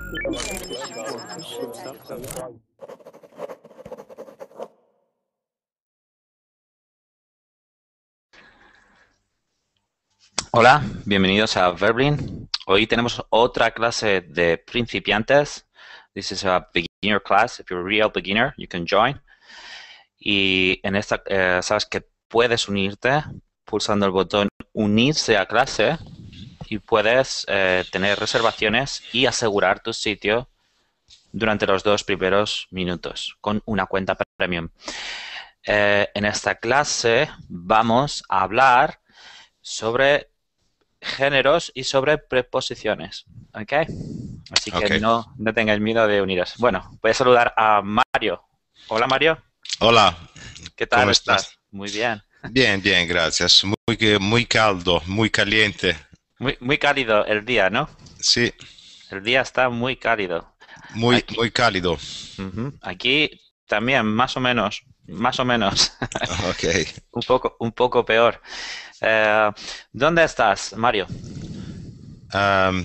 Hola, bienvenidos a Verblin. Hoy tenemos otra clase de principiantes. This is a beginner class. If you're a real beginner, you can join. Y en esta, sabes que puedes unirte pulsando el botón unirse a clase y puedes tener reservaciones y asegurar tu sitio durante los 2 primeros minutos con una cuenta premium. En esta clase vamos a hablar sobre géneros y sobre preposiciones, ¿ok? Así que no tengáis miedo de uniros. Bueno, voy a saludar a Mario. Hola, Mario. Hola. ¿Qué tal ¿Cómo estás? estás? Muy bien. Bien, bien, gracias. Muy caldo, muy caliente. Muy cálido el día, ¿no? Sí, El día está muy cálido. Aquí, muy cálido. aquí también, más o menos, más o menos. Ok. Un poco peor. ¿Dónde estás, Mario? Um,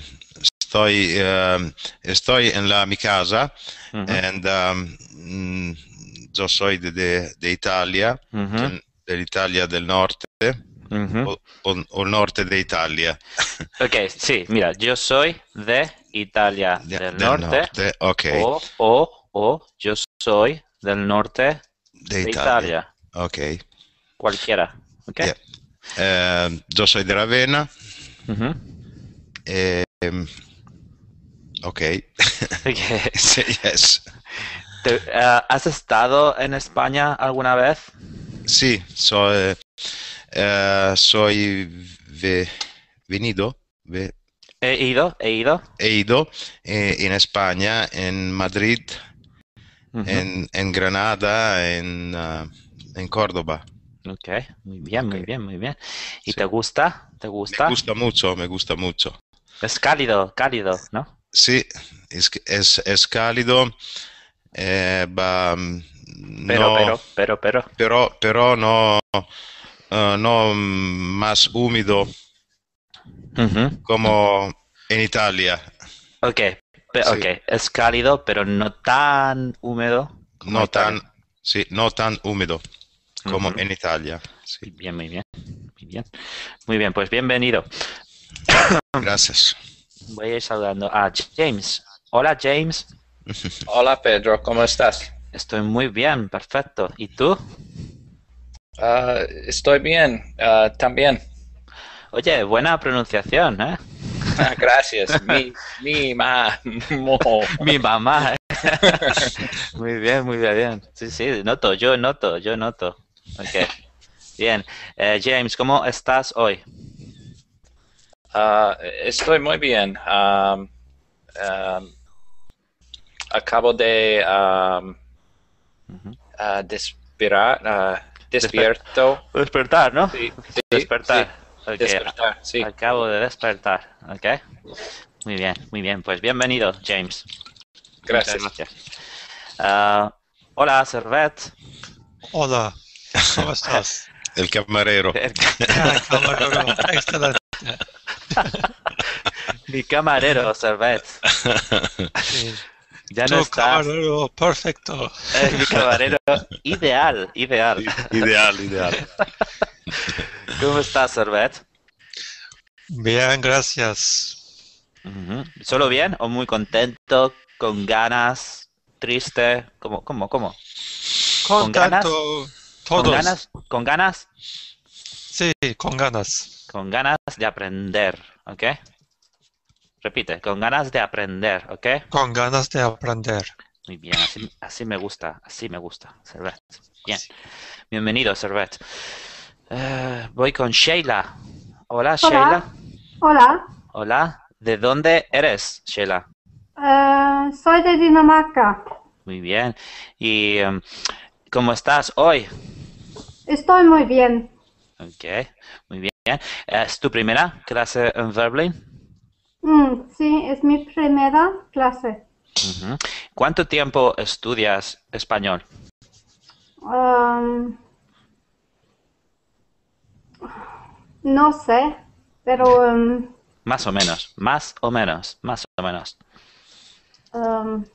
estoy en mi casa Ujú, and yo soy de Italia, ujú, de Italia del norte ujú. o norte de Italia. Ok, sí, mira, yo soy de Italia del Del norte norte, ok, o yo soy del norte de de Italia, Italia, ok. cualquiera, ¿ok? Yeah. Yo soy de Ravenna. Ujú. Ok. Ok. Yes. ¿Has estado en España alguna vez? Sí, soy venido, He ido. he ido en España, en Madrid, Ujú. en Granada, en Córdoba. Ok, muy bien, Ok, muy bien, muy bien. ¿Y sí. te gusta? ¿Te Me gusta? gusta mucho, me gusta mucho. Es cálido, cálido, ¿no? Sí, es cálido, no, pero no, no más húmedo Ujú. como en Italia. Ok, ok, Sí, es cálido, pero no tan húmedo como no tan, Italia. sí, no tan húmedo como Ujú. en Italia. Sí, Muy bien, muy bien, muy bien. Muy bien, pues bienvenido. gracias. Voy a ir saludando a James. Hola, James. Hola Pedro, ¿cómo estás? Estoy muy bien, perfecto. ¿Y tú? Estoy bien, también. Oye, buena pronunciación, ¿eh? Gracias. Mo. Mi mamá, ¿eh? Muy bien, muy bien. Sí, sí, noto, yo noto. Ok, bien. James, ¿cómo estás hoy? Estoy muy bien. Acabo de Ujú. Desper- despierto. despertar, ¿no? Sí, sí, sí. Despertar. Ok, Despertar, sí. acabo de despertar. Ok, muy bien, muy bien. Pues bienvenido, James. Muchas Gracias. gracias. Ah, hola, Servet. Hola, ¿cómo estás? El camarero. Camarero, excelente. Mi camarero, Servet. Sí, Ya no tu estás. camarero, perfecto. Mi camarero ideal, ideal. Ideal, ideal. ¿Cómo estás, Servet? Bien, gracias. Ujú. ¿Solo bien o muy contento, con ganas, triste? ¿Cómo? ¿Con ganas? Contento, ¿Con todos. ganas? ¿Con ganas? Sí, con ganas. Con ganas de aprender, ¿ok? Repite, con ganas de aprender, ¿ok? Con ganas de aprender. Muy bien, así me gusta, Servet. Bien, bienvenido, Servet. Voy con Sheila. Hola, Sheila. Hola, hola, Hola, ¿de dónde eres, Sheila? soy de Dinamarca. Muy bien. ¿Y cómo estás hoy? Estoy muy bien. Ok, muy bien. ¿Es tu primera clase en Verblin? Sí, es mi primera clase. Ujú. ¿Cuánto tiempo estudias español? Am, no sé, pero Más o menos, más o menos, más o menos. Um,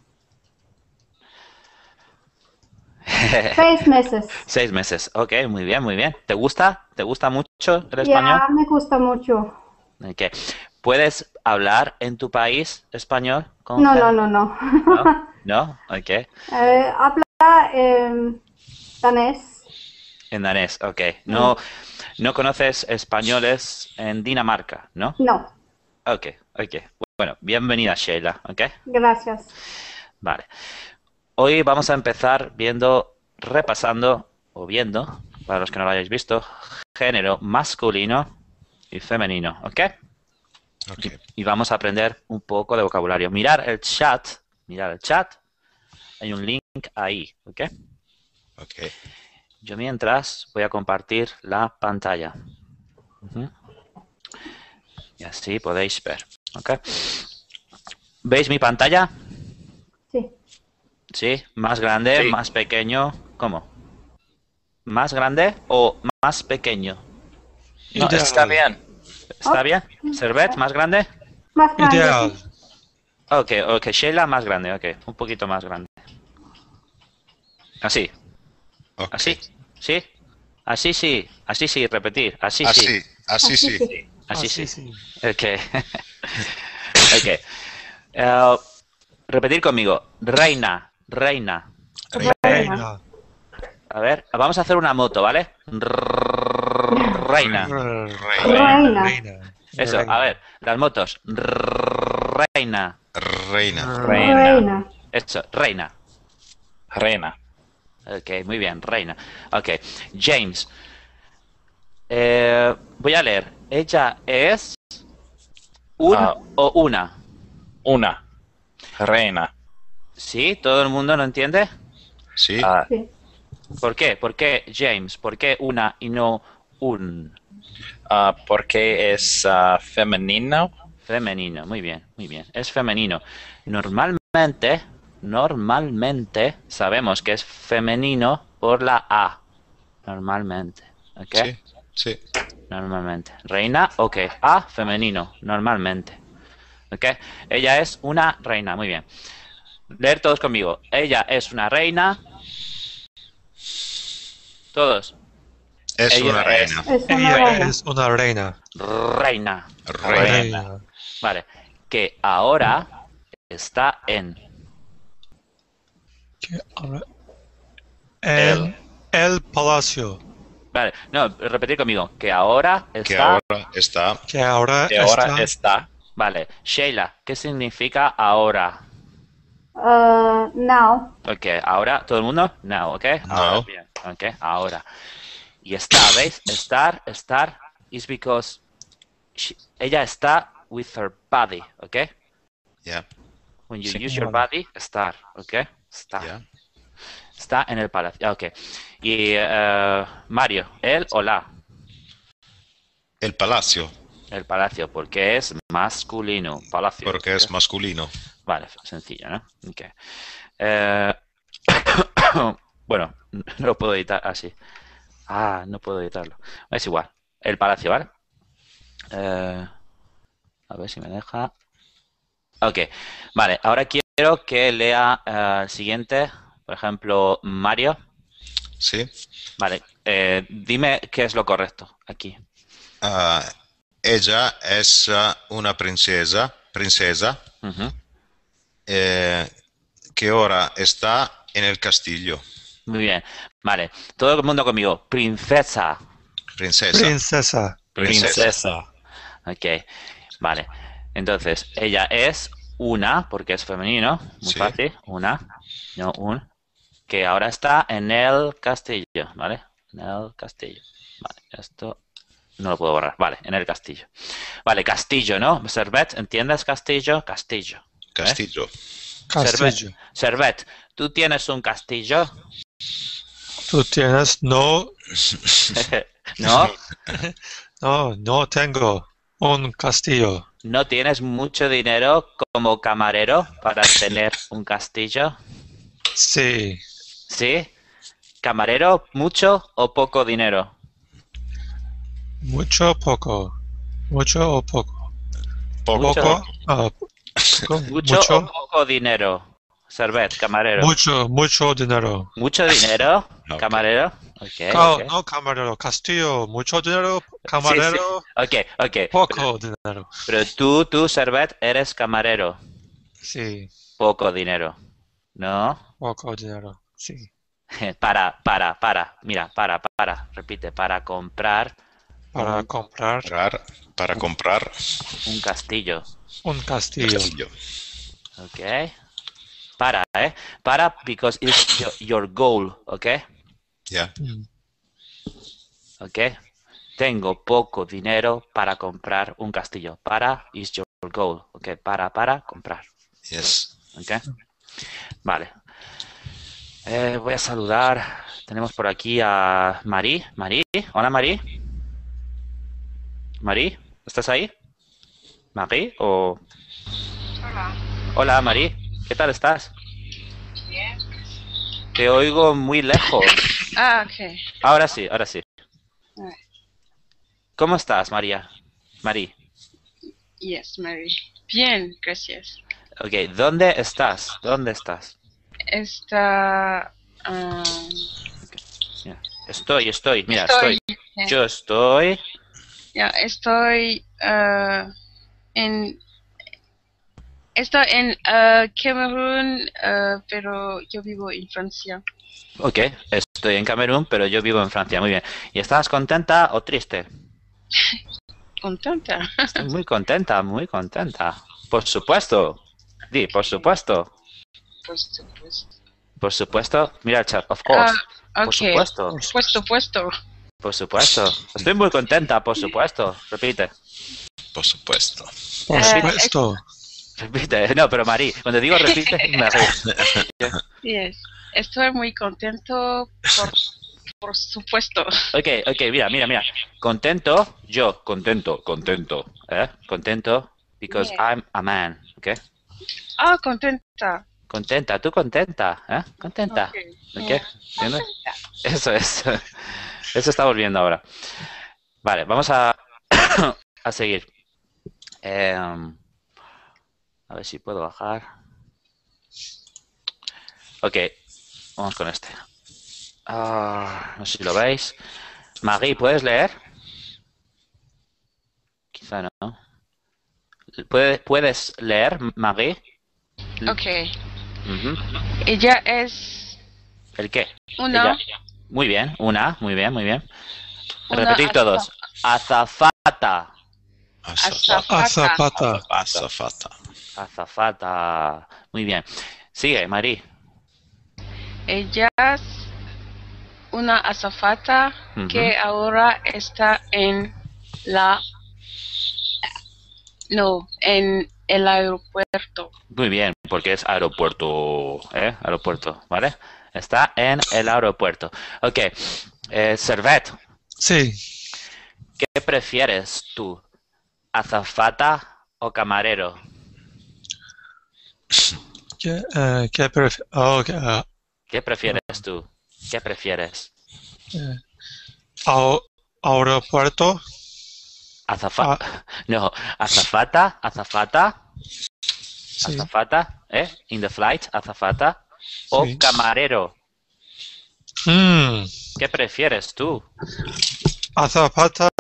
6 meses. 6 meses. Ok, muy bien, muy bien. ¿Te gusta? ¿Te gusta mucho el español? Ya, me gusta mucho. Ok. ¿Puedes hablar en tu país español? con No, gente? no, no, no. ¿No? ¿No? Ok. Habla danés. En danés, ok. No, no conoces españoles en Dinamarca, ¿no? No, Ok, ok. Bueno, bienvenida Sheila, ok. gracias. Vale. Hoy vamos a empezar repasando o viendo, para los que no lo hayáis visto, género masculino y femenino, ¿ok? Ok. Y vamos a aprender un poco de vocabulario. Mirar el chat. Hay un link ahí, ¿ok? Ok. Yo mientras voy a compartir la pantalla. Ujú. Y así podéis ver, ¿ok? ¿Veis mi pantalla? Sí. ¿Sí? ¿Más grande? Sí. ¿Más pequeño? ¿Cómo? ¿Más grande o más pequeño? No, Ideal. está bien. ¿Está Ok. bien? ¿Servet más grande? Más grande. Ideal. Sí. Ok, ok. Sheila más grande, ok. Un poquito más grande. Así, Ok. así, ¿sí? Así sí, así sí, repetir. Así sí, Así, así sí. así Así sí. sí. Ok. Ok. Repetir conmigo. Reina, reina. Reina. Reina. A ver, vamos a hacer una moto, ¿vale? Reina. Reina. Reina. Eso, a ver, las motos. Reina. Reina. Reina. Eso, reina. Reina. Ok, muy bien, reina. Ok, James. Voy a leer. Ella es un Ah. o una. Una. Reina. ¿Sí? ¿Todo el mundo lo entiende? Sí. Ah, Sí. ¿Por qué? ¿Por qué, James? ¿Por qué una y no un? porque es femenino. Femenino, muy bien, muy bien. Es femenino. Normalmente sabemos que es femenino por la A. Normalmente, ¿ok? Sí. Sí. Normalmente. Reina, ok. A, femenino, normalmente. ¿Ok? Ella es una reina, muy bien. Leer todos conmigo. Ella es una reina. Todos. Es Ella una es- reina. Es una Ella reina. es una reina. Reina. Reina. Reina. Vale. Que ahora está en. Que ahora- En el palacio. Vale. No, repetir conmigo. Que ahora Que está. ahora está. Que ahora Que ahora está. está. Vale. Sheila, ¿qué significa ahora? Now. Ok, ahora, ¿todo el mundo? No, ok. Ahora, No. bien. Ok, ahora. Y está, ¿veis? Estar is because ella está with her body, ¿ok? Yeah. When you Sí, use your vale. body, estar, ¿ok? Está. Yeah. Está en el palacio, ok. Y Mario, él o la, El palacio. el palacio, porque es masculino, palacio. Porque es masculino. Vale, sencillo, ¿no? Ok. Bueno, no lo puedo editar así. Ah, no puedo editarlo. Es igual. El palacio, ¿vale? A ver si me deja. Ok, vale. Ahora quiero que lea el siguiente. Por ejemplo, Mario. Sí. Vale. Dime qué es lo correcto aquí. Ah, ella es una princesa Ujú. que ahora está en el castillo. Muy bien. Vale. Todo el mundo conmigo. Princesa. Princesa. Princesa. Princesa. Ok. Vale. Entonces, ella es una, porque es femenino. Muy Sí. fácil. Una. No un. Que ahora está en el castillo. ¿Vale? En el castillo. Vale. Esto no lo puedo borrar. Vale. En el castillo. Vale. Castillo, ¿no? Servet, ¿entiendes castillo? Castillo. Castillo. Castillo. Servet, ¿tú tienes un castillo? Tú tienes. No. ¿No? No, no tengo un castillo. ¿No tienes mucho dinero como camarero para tener un castillo? Sí. ¿Sí? ¿Camarero, mucho o poco dinero? Mucho o poco. Mucho o poco. Poco. Mucho. Poco. ¿Mucho o poco dinero? Servet, camarero. mucho dinero. ¿Mucho dinero? Ok. Camarero. Ok, ok. No, camarero, castillo, mucho dinero, camarero, Ok. poco dinero. Pero tú, Servet, eres camarero. Sí, Poco dinero. ¿No? poco dinero. Sí, Para. Mira, para. Repite, para comprar para comprar Para comprar un castillo. un castillo. castillo. Ok. Para, Para, because it's your goal, ok. Ya. Mm. Ok. Tengo poco dinero para comprar un castillo. Para is your goal, ok. Para comprar, Yes. ok. Vale. Voy a saludar. Tenemos por aquí a Marí. Marí, hola Marí. Marí, ¿estás ahí? Marí o... Hola. Hola Marí, ¿qué tal estás? Bien. Te oigo muy lejos. Ok. Ahora sí. Ah. ¿Cómo estás, María? Marí. Yes, Mary. Bien, gracias. Ok, ¿dónde estás? Está... Mira, estoy. Mira, Estoy. Yo estoy... Ya, estoy en... Estoy en Camerún, pero yo vivo en Francia. Ok, estoy en Camerún, pero yo vivo en Francia. Muy bien. ¿Y estás contenta o triste? Contenta. Estoy muy contenta. Por supuesto. Di, por supuesto. Por supuesto. Por supuesto. Mira el chat, of course. Por Ok. supuesto. Puesto. Por supuesto. Estoy muy contenta, por supuesto. Repite. Por supuesto. Por supuesto. Repite. No, pero Marí, cuando digo repite, me río. Yes. Estoy muy contento, por supuesto. Ok, mira. Contento, yo, contento. Contento, because Yeah. I'm a man, ok. Contenta. Contenta, tú contenta, Contenta, Ok. ok. ¿Entiendes? Eso es. Eso estamos viendo ahora. Vale, vamos a, a seguir. A ver si puedo bajar. Ok, vamos con este. No sé si lo veis. Marie, ¿puedes leer? Quizá no. ¿Puedes leer, Marie? Ok. Ujú. Ella es ¿El qué? una... Ella. Muy bien, muy bien. Una Repetir todos. Azafata. azafata. Azafata. Azafata. Muy bien. Sigue, Marie. Ella es una azafata que ahora está en en el aeropuerto. Muy bien, porque es aeropuerto, Aeropuerto, ¿vale? Está en el aeropuerto. Ok, Servet, Sí. ¿qué prefieres tú? ¿Azafata o camarero? ¿Qué prefieres? ¿Qué prefieres tú? ¿Qué prefieres? Aeropuerto. No, azafata, Sí. azafata, in the flight, azafata, o Sí. camarero. Mm. ¿Qué prefieres tú? Azafata,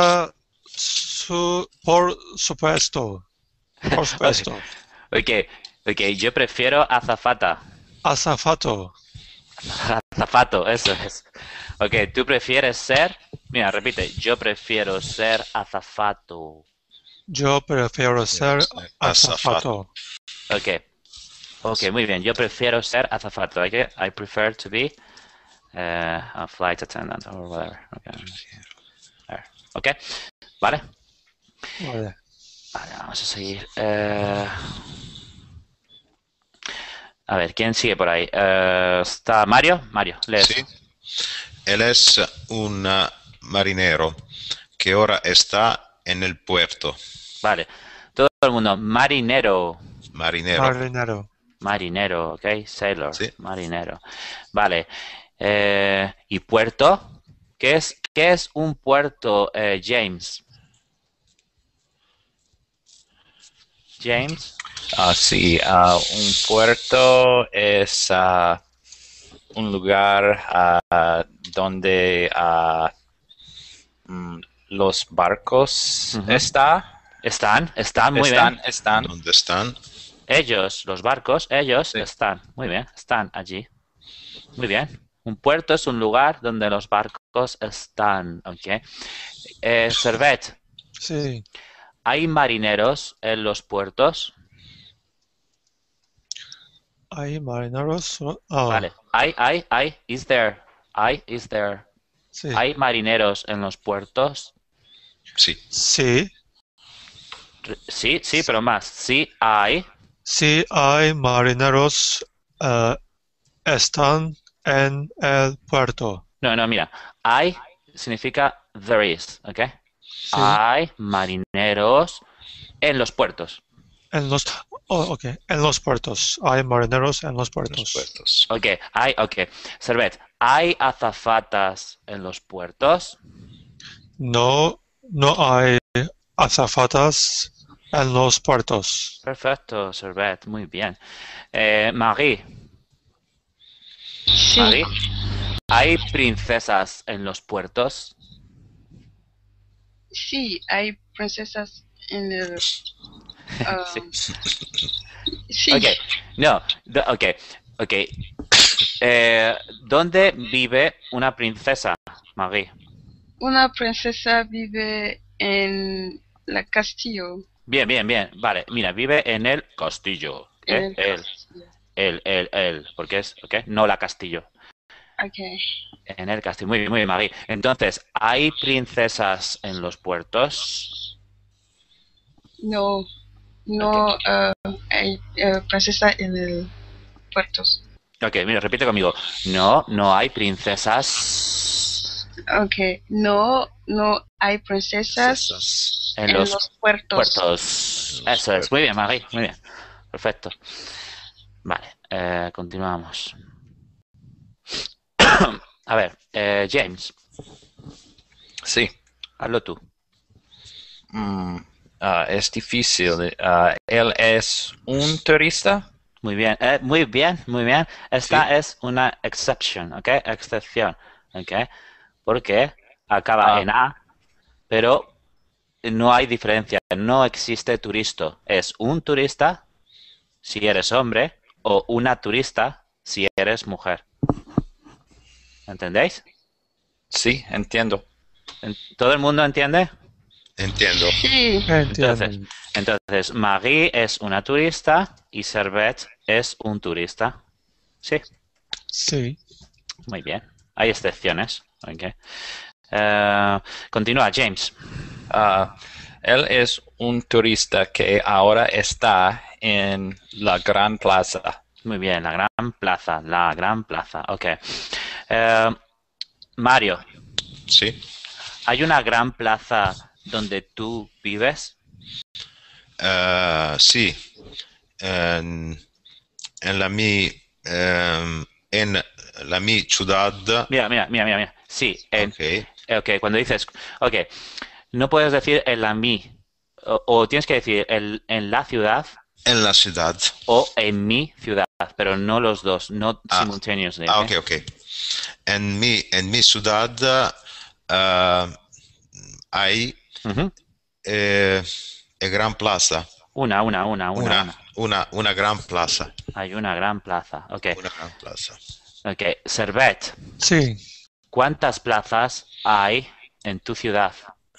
por supuesto. Por supuesto. Ok, yo prefiero azafata. Azafato. Azafato, eso es. Ok, tú prefieres ser... Mira, repite, yo prefiero ser azafato. Yo prefiero ser azafato. Ok, muy bien, yo prefiero ser azafato. I prefer to be a flight attendant or whatever. Ok, vale. Vale. Vale, vamos a seguir. A ver, ¿quién sigue por ahí? ¿Está Mario? Mario, lees. Sí. Él es un marinero que ahora está en el puerto. Vale, todo el mundo, marinero. Marinero. Marinero, ok, sailor, Sí. marinero. Vale, ¿y puerto? ¿Qué es un puerto, James? James, Sí, un puerto es un lugar donde los barcos Ujú. están. Están, muy bien. Están. ¿Dónde están? Ellos, los barcos, ellos Sí. están. Muy bien, están allí. Muy bien. Un puerto es un lugar donde los barcos están. Ok. Servet, Sí. ¿hay marineros en los puertos? Hay marineros. Vale. Is there. Is there. Sí. ¿Hay marineros en los puertos? Sí. Sí. Sí, pero más. Sí, hay. Sí, hay marineros. Están en el puerto. No, mira. Hay significa there is, ¿ok? Sí. Hay marineros en los puertos. En los puertos. Hay marineros en los Los puertos. puertos. Ok. Servet, ¿hay azafatas en los puertos? No hay azafatas en los puertos. Perfecto, Servet, muy bien. Marie, Sí. Marie, ¿hay princesas en los puertos? Sí, hay princesas en el... Sí. Sí. Ok, no, ok. ¿Dónde vive una princesa, Marie? Una princesa vive en la castillo. Bien, vale, mira, vive en el castillo. En el Él, castillo. porque es, ok, no la castillo. Ok. En el castillo, muy bien, Marie. Entonces, ¿hay princesas en los puertos? No hay princesa en el puertos. Ok, mira, repite conmigo. No hay princesas Ok. No hay princesas en en los los puertos. puertos. Eso es, muy bien, Marie, muy bien. Perfecto. Vale, continuamos. A ver, James, Sí. hazlo tú. Es difícil. Él es un turista. Muy bien. Esta es una exception, ¿ok? Excepción, ¿ok? Porque acaba en A, pero no hay diferencia. No existe turista. Es un turista si eres hombre o una turista si eres mujer. ¿Entendéis? Sí, entiendo. ¿Todo el mundo entiende? Entiendo. Sí. Entienden. Entonces, Marie es una turista y Servet es un turista. Sí, Sí. muy bien. Hay excepciones. Okay. Continúa, James. Él es un turista que ahora está en la Gran Plaza. Muy bien, la Gran Plaza. Ok. Mario, Sí. ¿hay una gran plaza donde tú vives? Sí. En la mi ciudad. Mira. Sí, Ok. cuando dices, ok, no puedes decir en la mi, o tienes que decir en la ciudad En la ciudad. o en mi ciudad, pero no los dos, no simultaneously. Ok. En mi ciudad hay Ujú. gran plaza. Una. Una gran plaza. Hay una gran plaza. Ok. Una gran plaza. Ok. Servet, Sí. ¿cuántas plazas hay en tu ciudad?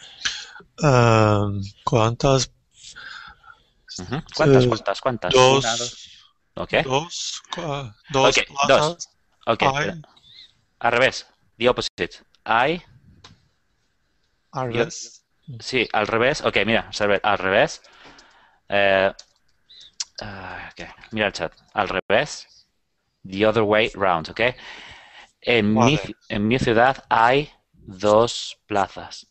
¿Cuántas? Ujú. ¿Cuántas? Dos. Una, dos. Ok. Dos Ok, plazas. Ok. Hay. Al revés. The opposite. Hay. Al Yo- revés. Sí, al revés. Ok, mira, Servet, al revés. Ok, mira el chat. Al revés. The other way round, ¿ok? Vale. En mi ciudad hay 2 plazas.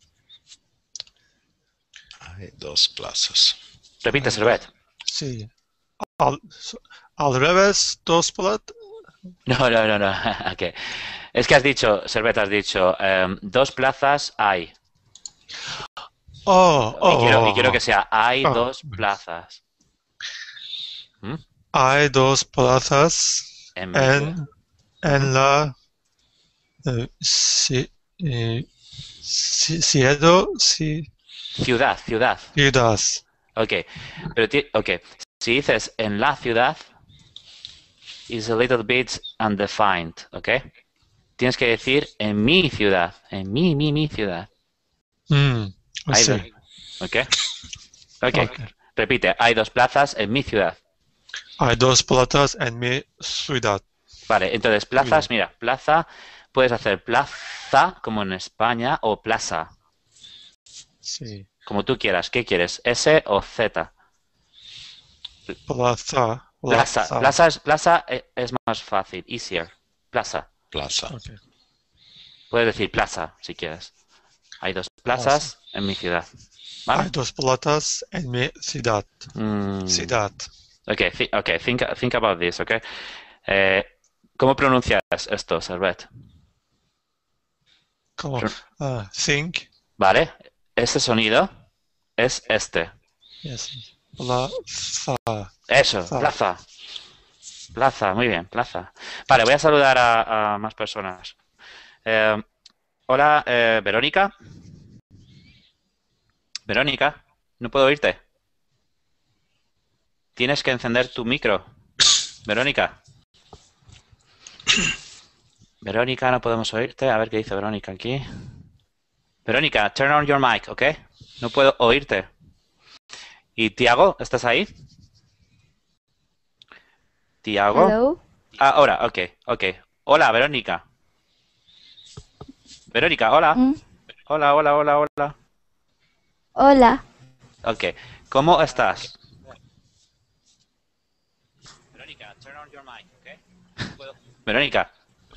Hay dos plazas. Repite, Servet. Sí. Al revés, dos plazas. No. Ok. Es que has dicho, Servet, has dicho 2 plazas hay. Y quiero que sea hay 2 plazas. ¿Mm? Hay dos plazas En mi ciudad. en la ci- ciudad. Ciudad. Ok, pero ok, si dices en la ciudad, is a little bit undefined, ok. Tienes que decir en mi ciudad, en mi ciudad. I Hay see. dos- ok, ok. Okay. Repite, hay dos plazas en mi ciudad. Hay dos plazas en mi ciudad. Vale, entonces plazas, mira, plaza, puedes hacer plaza como en España o plaza, Sí. como tú quieras. ¿Qué quieres? ¿S o Z? Plaza. Plaza es más fácil, easier. Plaza. Plaza. Okay. Puedes decir plaza si quieres. Hay dos plazas en mi ciudad. ¿Vale? Hay dos plazas en mi ciudad. Ciudad. Okay, think about this, okay? ¿Cómo pronuncias esto, Servet? Como think. Vale, este sonido es este. Yes. Plaza. Eso, plaza. Plaza, muy bien, plaza. Vale, voy a saludar a más personas. Hola, Verónica. Verónica, no puedo oírte. Tienes que encender tu micro. Verónica. Verónica, no podemos oírte. A ver qué dice Verónica aquí. Verónica, turn on your mic, ¿ok? No puedo oírte. ¿Y Tiago, estás ahí? Tiago. Hello. Ahora, ok. Hola, Verónica. Verónica, hola. Hola. Hola. Ok, ¿cómo estás? Verónica, turn on your mic, ¿ok? Verónica.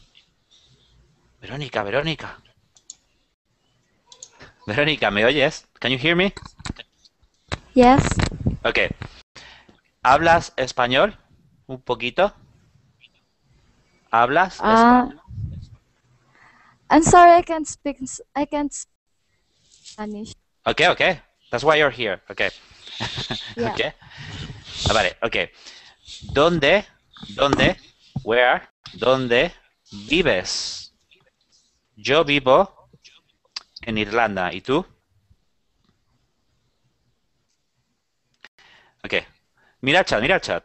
Verónica, ¿me oyes? Can you hear me? Yes. Ok. ¿Hablas español? ¿Un poquito? ¿Hablas español? I'm sorry, I can't speak Spanish. Okay. That's why you're here. Okay. Yeah. Okay. Vale, ok. ¿Dónde vives? Yo vivo en Irlanda. ¿Y tú? Ok. Mira el chat.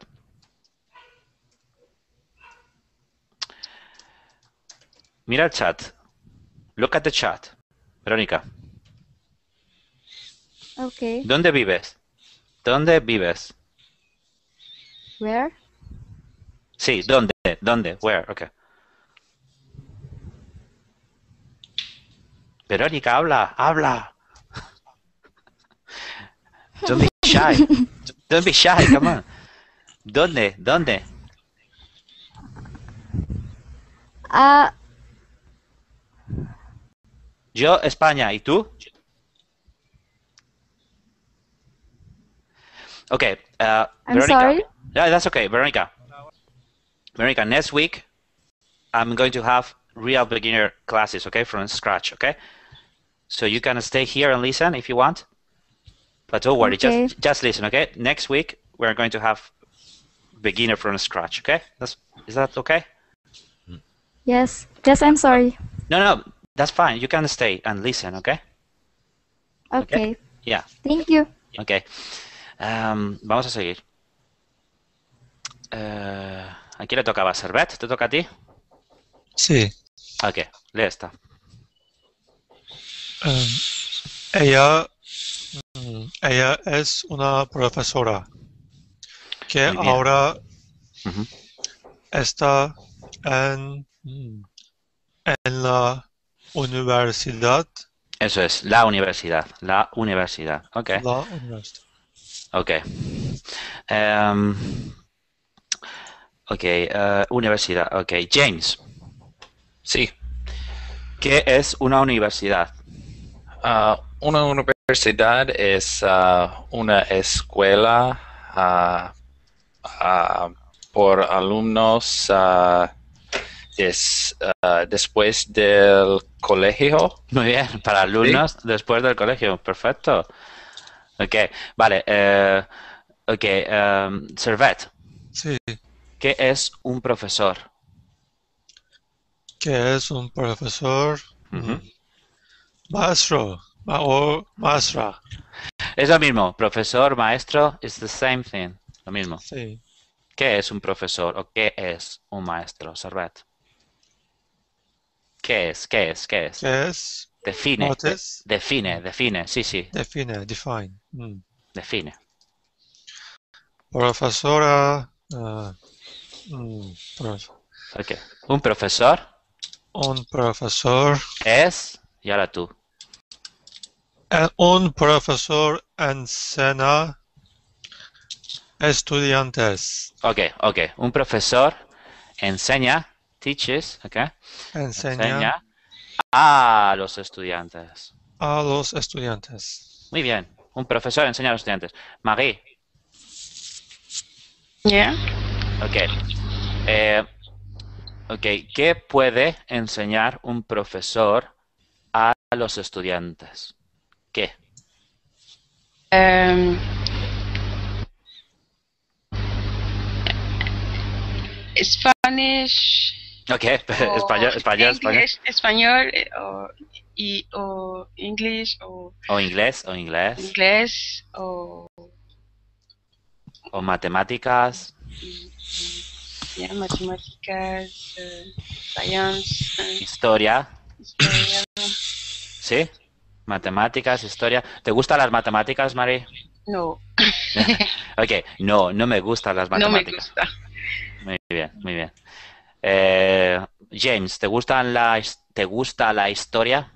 Mira el chat. Look at the chat. Verónica. Okay. ¿Dónde vives? Where? Sí, ¿dónde? Where? Okay. Verónica, habla. Don't be shy, come on. ¿Dónde? Yo, España, ¿y tú? Okay, I'm Veronica. sorry. Yeah, that's okay, Veronica, next week, I'm going to have real beginner classes, okay, from scratch, okay? So you can stay here and listen if you want. But don't worry, Okay. just listen, okay? Next week, we're going to have beginner from scratch, okay? Is that okay? Yes. I'm sorry. No, that's fine. You can stay and listen, okay? Okay. Yeah, Thank you. okay. Vamos a seguir. ¿A quién le tocaba? ¿Servet? ¿Te toca a ti? Sí. Ok, lee esta. Ella es una profesora que Muy bien. ahora Ujú. está en la universidad. Eso es, la universidad. Ok, La universidad. ok. Universidad, ok. James, Sí. ¿qué es una universidad? Una universidad es una escuela por alumnos después del colegio. Muy bien, para alumnos después del colegio, perfecto. Ok, vale. Servet, Sí. ¿Qué es un profesor? ¿Qué es un profesor? Ujú. Maestro. O maestra. Es lo mismo. Profesor, maestro, it's the same thing. Lo mismo. Sí. ¿Qué es un profesor o qué es un maestro, Servet? ¿Qué es? ¿Qué es? ¿Qué es? ¿Qué es? Define. What is? Define. Sí, sí. Define. Define. Profesora. Ok. Un profesor Un profesor. es... Y ahora tú. Un profesor enseña estudiantes. Ok. Un profesor enseña, teaches, ok. Enseña A los estudiantes. a los estudiantes. Muy bien. Un profesor enseña a los estudiantes. Marie, Yeah. ok. ¿Qué puede enseñar un profesor a los estudiantes? ¿Qué? Um, Spanish. Ok, o español. English, español o English o O inglés. inglés o O matemáticas. yeah, matemáticas, science, Historia. historia. ¿Sí? Matemáticas, historia. ¿Te gustan las matemáticas, Marie? No, Ok, no me gustan las no me matemáticas. gusta. Muy bien. James, ¿te gusta la historia?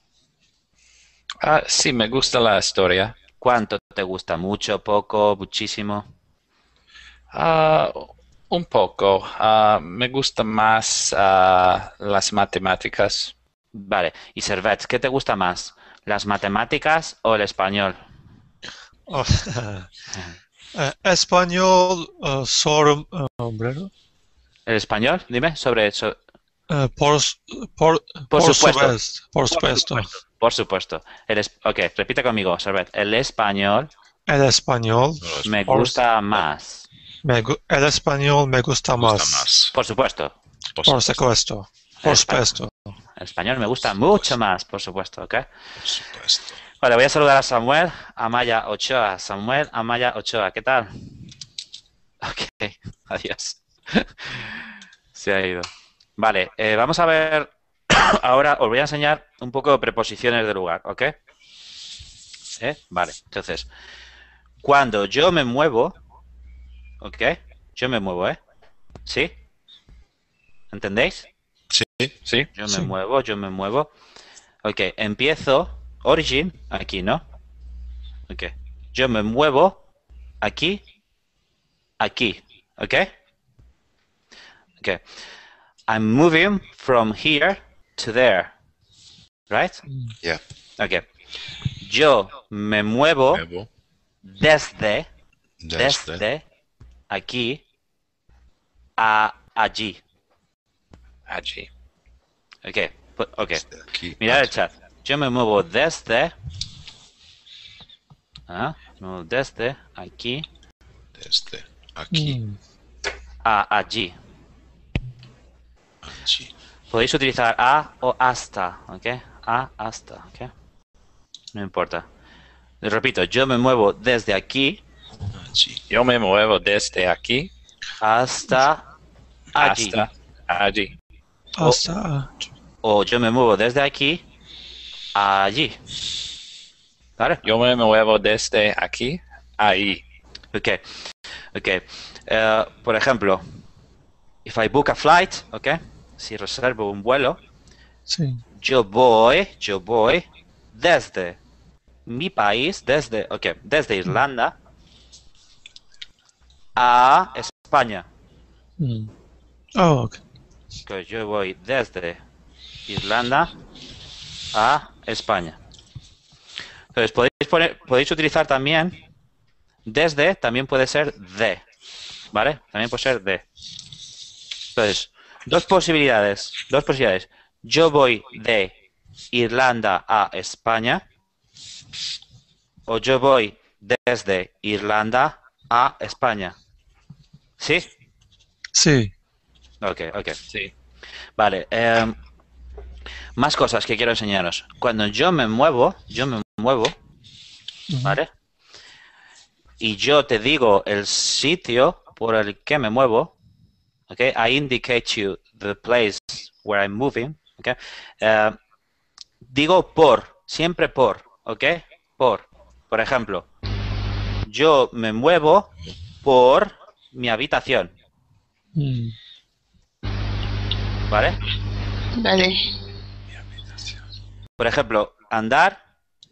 Sí, me gusta la historia. ¿Cuánto te gusta? ¿Mucho, poco, muchísimo? Un poco. Me gusta más las matemáticas. Vale. Y Servet, ¿qué te gusta más? ¿Las matemáticas o el español? Oh, español sobre ombrero. ¿El español? Dime, sobre eso. Por supuesto. supuesto. Por supuesto. Ok, repite conmigo, Servet. El español El español me gusta más. el español me gusta más. Por supuesto. Por supuesto. Por supuesto. El español me gusta mucho más, por supuesto, ¿ok? Por supuesto. Vale, voy a saludar a Samuel Amaya Ochoa. Samuel Amaya Ochoa, ¿qué tal? Ok, adiós. Se ha ido. Vale, vamos a ver. Ahora os voy a enseñar un poco de preposiciones de lugar, ¿ok? Vale, entonces, cuando yo me muevo, ¿ok? Yo me muevo, ¿eh? ¿Sí? ¿Entendéis? Sí. ¿Sí? Yo me muevo. Ok, empiezo. Origin, aquí, ¿no? Ok. Yo me muevo aquí, ¿ok? Ok. I'm moving from here to there. Right? Yeah. Ok. Yo me muevo Nuevo. desde Desde. aquí a allí. Allí. Ok. Ok. Desde aquí. Mirad el aquí. chat. Yo me muevo desde... me muevo desde aquí Desde aquí. a allí. Allí. Podéis utilizar a o hasta, ¿ok? A, hasta, ¿ok? No importa. Les repito, yo me muevo desde aquí Allí. Yo me muevo desde aquí hasta allí. hasta allí. Hasta O yo me muevo desde aquí a allí. ¿Vale? Yo me muevo desde aquí a ahí. Ok. Por ejemplo, if I book a flight, ¿ok? Si reservo un vuelo, sí. yo voy desde mi país, desde Irlanda a España. Oh, okay. Que yo voy desde Irlanda a España. Entonces podéis utilizar también desde, también puede ser de, ¿vale? También puede ser de. Entonces, dos posibilidades. Yo voy de Irlanda a España o yo voy desde Irlanda a España. ¿Sí? Sí. Ok, ok. Sí. Vale. Más cosas que quiero enseñaros. Cuando yo me muevo, ¿vale? Y yo te digo el sitio por el que me muevo, ¿ok? I indicate you the place where I'm moving, ¿ok? Digo por, siempre por, ¿ok? Por ejemplo, yo me muevo por mi habitación, Mm. ¿vale? Vale. Por ejemplo, andar,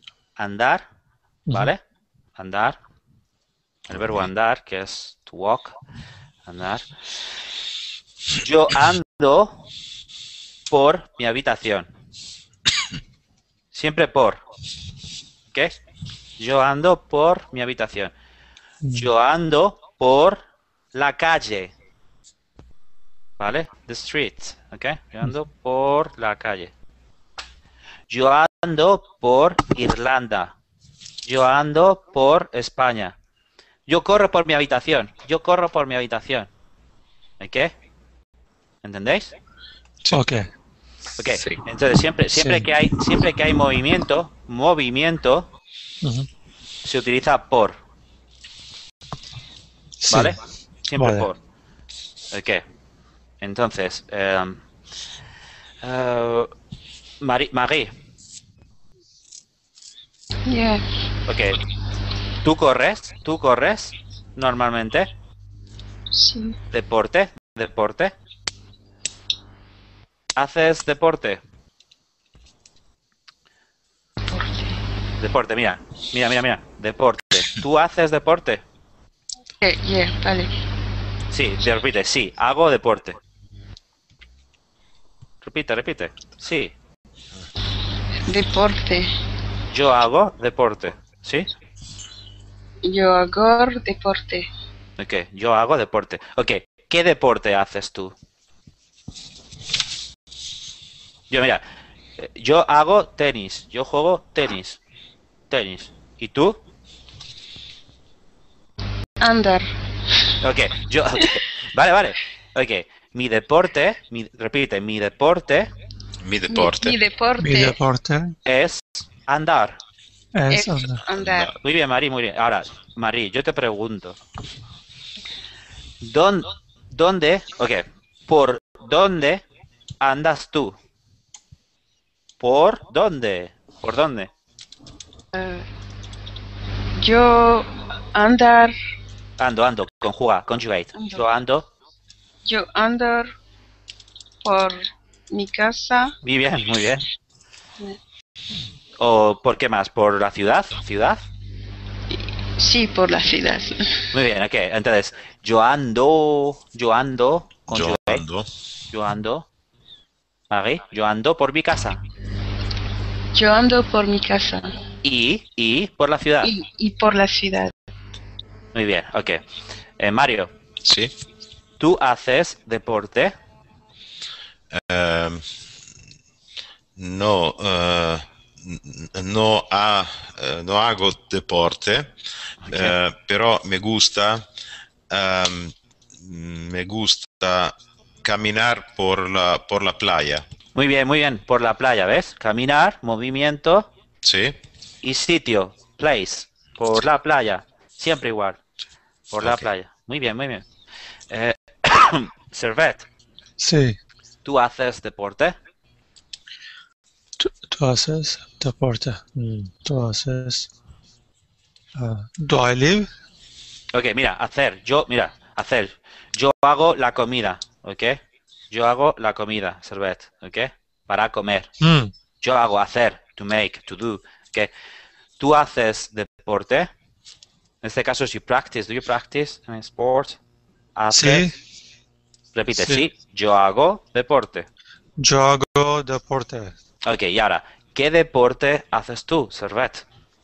¿vale? Andar, el verbo andar, que es to walk, andar. Yo ando por mi habitación. Siempre por. ¿Ok? Yo ando por mi habitación. Yo ando por la calle. ¿Vale? The street. ¿Ok? Yo ando por la calle. Yo ando por Irlanda. Yo ando por España. Yo corro por mi habitación. Yo corro por mi habitación. ¿Ok? ¿Entendéis? Sí. Ok. Ok. Sí. Entonces siempre Sí. que hay movimiento, Ujú. se utiliza por. Sí. ¿Vale? Siempre Vale. por. Ok. Entonces, Marie, Yeah. ok. ¿Tú corres normalmente? Sí. Deporte. ¿Haces deporte? Deporte, mira. Deporte. ¿Tú haces deporte? Yeah, vale. Sí, repite, sí, hago deporte. Repite. Sí, Deporte. yo hago deporte. ¿Sí? Yo hago deporte. Ok, yo hago deporte. Ok, ¿qué deporte haces tú? Mira, yo hago tenis. Yo juego tenis. ¿Y tú? Andar. Ok, ok. Vale. Ok, repite, mi deporte Mi Mi deporte. Mi deporte deporte es andar. es es andar. andar. Muy bien, Mari, muy bien. Ahora, Mari, yo te pregunto, ¿dónde, por dónde andas tú? ¿Por dónde? ¿Por dónde? Eh, yo andar. Ando, conjugate. Ando. Yo ando por mi casa. Muy bien. ¿O por qué más? ¿Por la ciudad? ¿Ciudad? Sí, por la ciudad. Muy bien, ok. Entonces, yo ando, Yo conjugate. ando. Yo ando, Mari, yo ando por mi casa. Yo ando por mi casa Y por la ciudad. y por la ciudad. Muy bien, ok. Mario, Sí. ¿tú haces deporte? Ehm, no, no hago deporte, Ok. pero ehm, me gusta caminar por la playa. Muy bien. Por la playa, ¿ves? Caminar, movimiento ¿Sí? y sitio, place. Por la playa. Siempre igual. Por la Ok. playa. Muy bien. Eh, Servet, Sí. ¿tú haces deporte? Tú haces deporte. Tú haces. Do I live? Ok, hacer. Yo hago la comida, ¿ok? Yo hago la comida, Servet, ¿ok? Para comer. Mm. Yo hago hacer, to make, to do, ¿ok? ¿Tú haces deporte? En este caso, do you practice sport? Sí. Repite, Sí. sí, yo hago deporte. Yo hago deporte. Ok, y ahora, ¿qué deporte haces tú, Servet?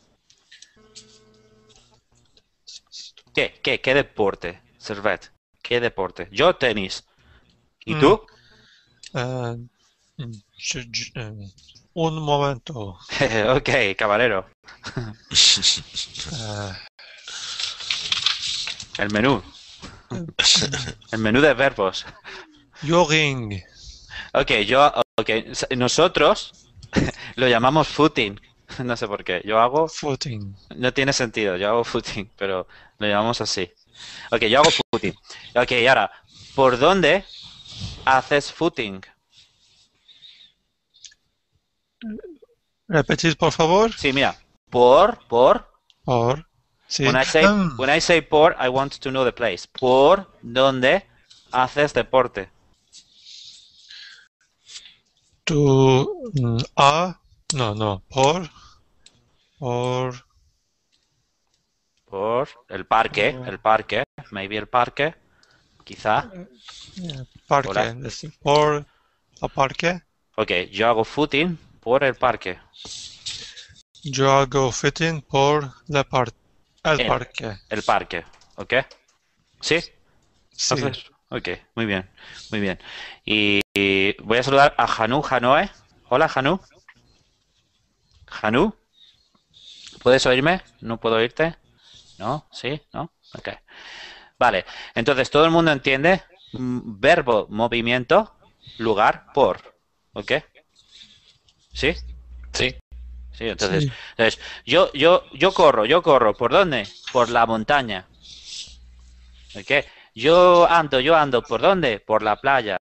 ¿Qué deporte, Servet? ¿Qué deporte? Yo tenis. ¿Y Mm. tú? Un momento. Ok, caballero. Eh, El menú. El menú de verbos. Jogging. Ok, nosotros lo llamamos footing. No sé por qué. Yo hago... Footing. No tiene sentido. Yo hago footing, pero lo llamamos así. Ok, yo hago footing. Ok, y ahora, ¿por dónde haces footing? Repetir, por favor. Sí, mira. Por. Por. Sí. When I say por, I want to know the place. ¿Por dónde haces deporte? Tú. No. Por El parque. Maybe el parque. Quizá. parque. Hola. Por el parque. Ok, yo hago footing por el parque. Yo hago footing por el parque. El parque, ¿ok? ¿Sí? Sí. Entonces, ok, muy bien. Y voy a saludar a Hanoe. Hola, Hanu. Hanu, ¿puedes oírme? ¿No puedo oírte? ¿No? ¿Sí? ¿No? Ok. Vale, entonces todo el mundo entiende verbo, movimiento, lugar, por. ¿Ok? ¿Sí? Sí. Sí, entonces, Sí. entonces yo corro. ¿Por dónde? Por la montaña. ¿Ok? Yo ando. ¿Por dónde? Por la playa.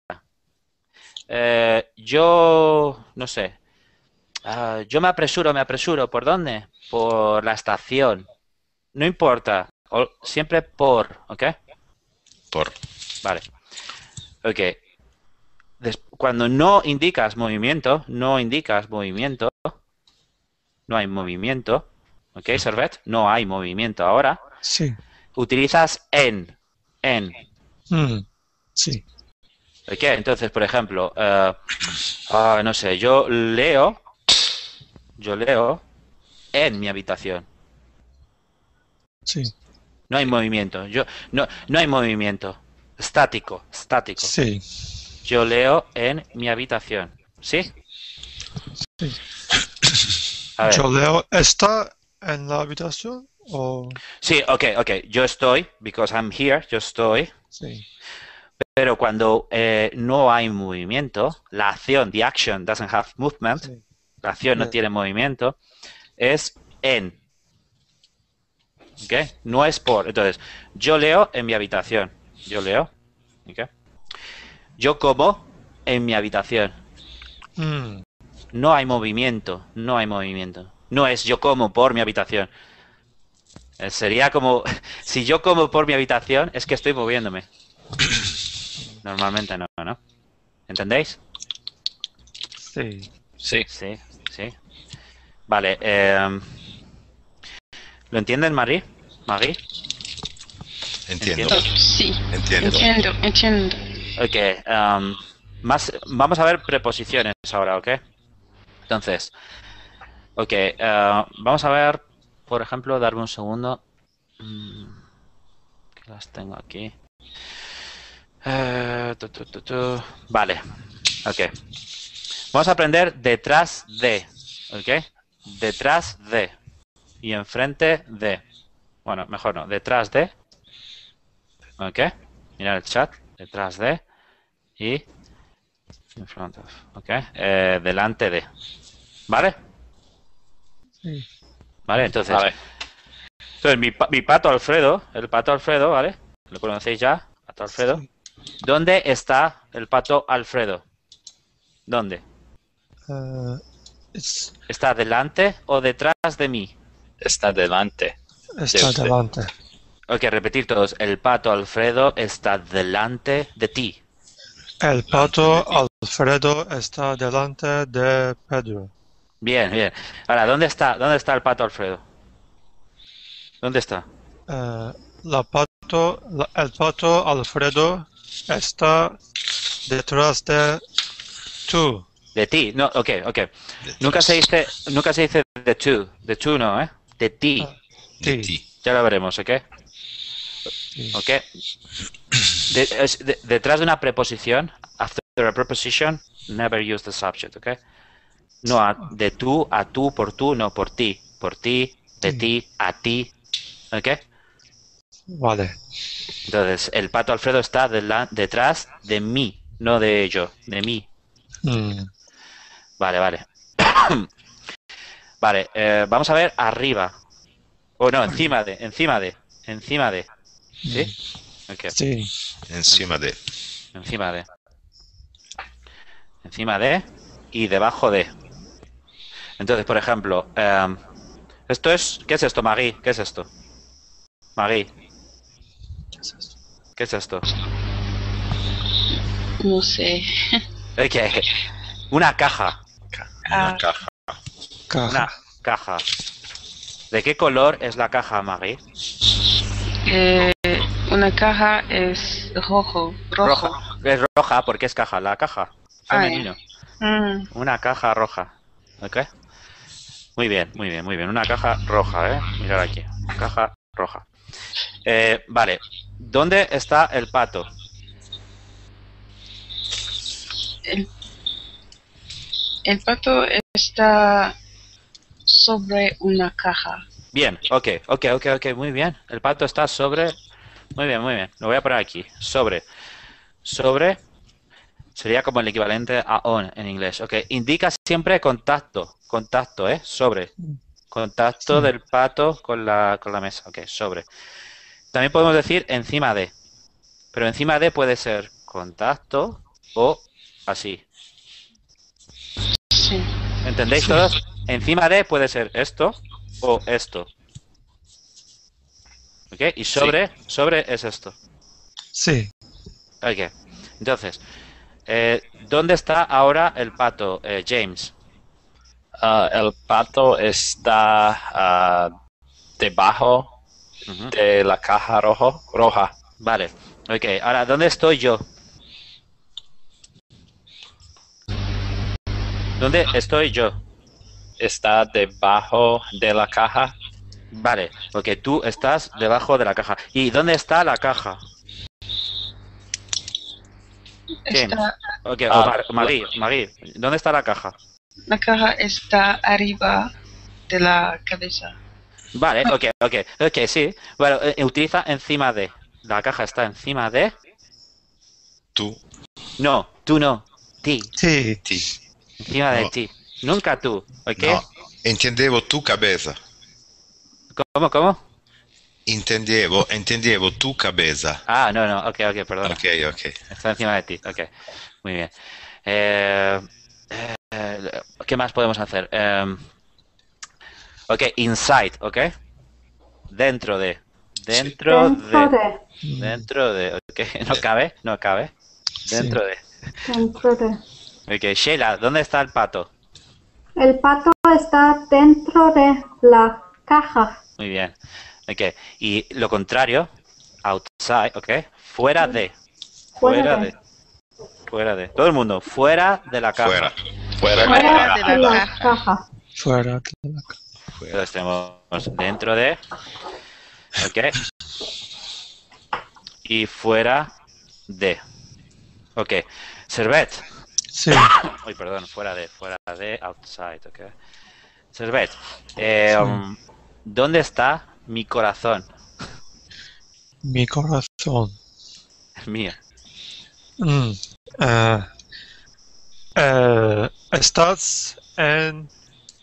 No sé. Yo me apresuro. ¿Por dónde? Por la estación. No importa. Siempre por, ¿ok? Por. Vale. Ok. Cuando no indicas movimiento, no hay movimiento. ¿Ok, Servet? No hay movimiento ahora. Sí. Utilizas en. Sí. ¿Ok? Entonces, por ejemplo, no sé, yo leo en mi habitación. Sí. No hay movimiento. No hay movimiento. Estático. Sí. Yo leo en mi habitación. ¿Sí? A ver. Yo leo. ¿Está en la habitación o...? Sí, ok. Yo estoy, because I'm here, yo estoy. Sí. Pero cuando no hay movimiento, la acción, the action doesn't have movement, Sí. la acción no Bien. tiene movimiento, es en. ¿Ok? No es por. Entonces, yo leo en mi habitación. Yo leo. ¿Ok? Yo como en mi habitación. No hay movimiento. No es yo como por mi habitación. Sería como, si yo como por mi habitación, es que estoy moviéndome. Normalmente no. ¿Entendéis? Sí. Sí. Sí. Vale. ¿Lo entienden, Marie? Entiendo. Sí. Entiendo. Entiendo. Ok. Vamos a ver preposiciones ahora, ¿ok? Entonces, ok. Vamos a ver, por ejemplo, darme un segundo. Que las tengo aquí. Vale. Ok. Vamos a aprender detrás de. ¿Ok? Detrás de. Y enfrente de. Bueno, mejor no. Detrás de. ¿Ok? Mira el chat. Detrás de. Y. In front of. ¿Ok? Delante de. ¿Vale? Sí. Vale, entonces. Vale. Entonces, mi pato Alfredo. El pato Alfredo, ¿vale? ¿Lo conocéis ya? Pato Alfredo. Sí. ¿Dónde está el pato Alfredo? ¿Dónde? ¿Está delante o detrás de mí? Está delante. Está usted. delante. Ok, repetir todos. El pato Alfredo está delante de ti. El pato Alfredo está delante de Pedro. Bien. Ahora, ¿dónde está el pato Alfredo? ¿Dónde está? El pato Alfredo está detrás de tú. De ti. No, ok. Nunca se dice de tú. De tú no, ¿eh? De ti. De Sí. ti. Ya lo veremos, ¿ok? Sí. ¿Ok? Detrás de una preposición, after a preposition, never use the subject, ¿ok? No de tú a tú, no por ti, de Sí. ti a ti, ¿ok? Vale. Entonces, el pato Alfredo está detrás de mí, no de yo, de mí. Mm, Vale, vale. Vale, vamos a ver arriba. O no, encima de. ¿Sí? Ok, sí. Encima de. encima de y debajo de. Entonces, por ejemplo, esto es... ¿Qué es esto, Magui? ¿Qué es esto? Magui, ¿qué es esto? No sé. Ok, una caja. Una caja. Caja. Una caja. ¿De qué color es la caja, Magui? Una caja es rojo. Roja. Es roja porque es caja, la caja. Femenino. Una caja roja. ¿Ok? Muy bien, muy bien, muy bien. Una caja roja, ¿eh? Mirad aquí. Caja roja. Vale. ¿Dónde está el pato? El pato está sobre una caja. Bien, ok, muy bien. El pato está sobre... Muy bien, muy bien. Lo voy a poner aquí. Sobre. Sería como el equivalente a on en inglés. Ok, indica siempre contacto. Contacto, ¿eh? Sobre. Contacto Sí. del pato con la mesa. Ok, sobre. También podemos decir encima de. Pero encima de puede ser contacto o así. Sí. ¿Entendéis Sí. todos? Encima de puede ser esto o esto. ¿Ok? Y sobre es esto. Sí. Ok. Entonces, ¿dónde está ahora el pato, James? El pato está debajo Ujú. de la caja roja. Vale. Ok. Ahora, ¿dónde estoy yo? ¿Dónde estoy yo? Está debajo de la caja. Vale. Porque tú estás debajo de la caja. ¿Y dónde está la caja? James. Está, Ok. Ah, Magui, ¿dónde está la caja? la caja está arriba de la cabeza. Vale. Ok, sí. Bueno, utiliza encima de. La caja está encima de. Tu. No, tú no. Ti. Ti. Ti. Encima de No, ti. Nunca tú. ¿Ok? no. Intendevo tu cabeza. ¿Cómo? Intendevo tu cabeza. Ah, no. Ok, perdona. Ok. Está encima de ti. Ok. Muy bien. Eh, ¿Qué más podemos hacer? Ok, inside, ¿ok? Dentro de. Dentro Dentro de. de. Dentro de. Ok, no cabe. Dentro de. Dentro de. Ok, Sheila, ¿dónde está el pato? El pato está dentro de la caja. Muy bien. Ok, y lo contrario, outside, ¿ok? Fuera de. Fuera de. Fuera de. Todo el mundo, fuera de la caja. Fuera. Fuera de Fuera la de caja. de la la caja. caja. Fuera de la caja. Entonces tenemos dentro de. Ok. Y fuera de. Ok. Servet. Sí. Uy, perdón, fuera de, outside, ok. Servet. ¿Dónde está mi corazón? Mi corazón. El mío. Mm, ¿estás en